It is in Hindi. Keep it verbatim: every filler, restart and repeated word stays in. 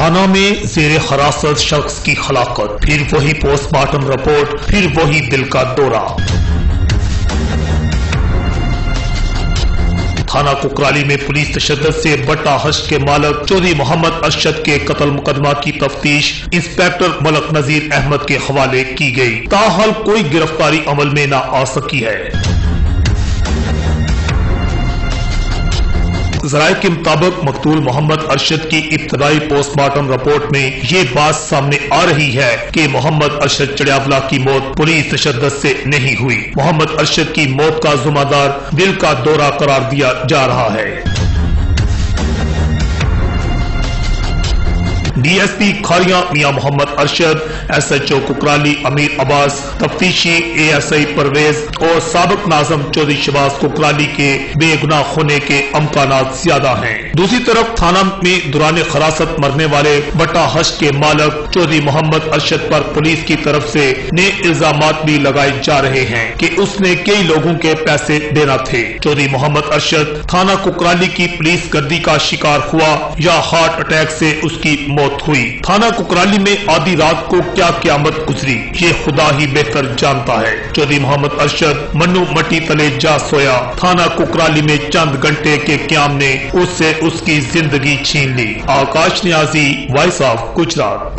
थाना में जेर हिरासत शख्स की हलाकत, फिर वही पोस्टमार्टम रिपोर्ट, फिर वही दिल का दौरा। थाना कुकराली में पुलिस तशद्दुद से बट्टा हश्र के मालिक चौधरी मोहम्मद अरशद के कत्ल मुकदमा की तफ्तीश इंस्पेक्टर मलक नजीर अहमद के हवाले की गई, ताहल कोई गिरफ्तारी अमल में न आ सकी है। ज़राए के मुताबिक मकतूल मोहम्मद अरशद की इब्तदाई पोस्टमार्टम रिपोर्ट में ये बात सामने आ रही है कि मोहम्मद अरशद चड़ियावला की मौत पुलिस तशद्दुद से नहीं हुई। मोहम्मद अरशद की मौत का जिम्मेदार दिल का दौरा करार दिया जा रहा है। DSP Kharia Mian Mohammad Arshad, SHO Kukrali Amir Abbas, तफ्तीशी ASI Parvez और साबिक नाज़िम चौधरी शहबाज कुकराली के बेगुनाह होने के अमकानात ज्यादा हैं। दूसरी तरफ थाना में दौरान हिरासत मरने वाले बट्टा हश्र के मालिक चौधरी मोहम्मद अरशद पर पुलिस की तरफ से नए इल्जामात भी लगाए जा रहे हैं कि उसने कई लोगों के पैसे देना थे। चौधरी मोहम्मद अरशद थाना कुकराली की पुलिस गर्दी का शिकार हुआ या हार्ट अटैक से उसकी मौत हुई। थाना कुकराली में आधी रात को क्या क़यामत गुजरी ये खुदा ही बेहतर जानता है। चौधरी मोहम्मद अरशद मन्नू मट्टी तले जा सोया। थाना कुकराली में चंद घंटे के क़याम ने उससे उसकी जिंदगी छीन ली। Akash Niazi, voice of Gujarat.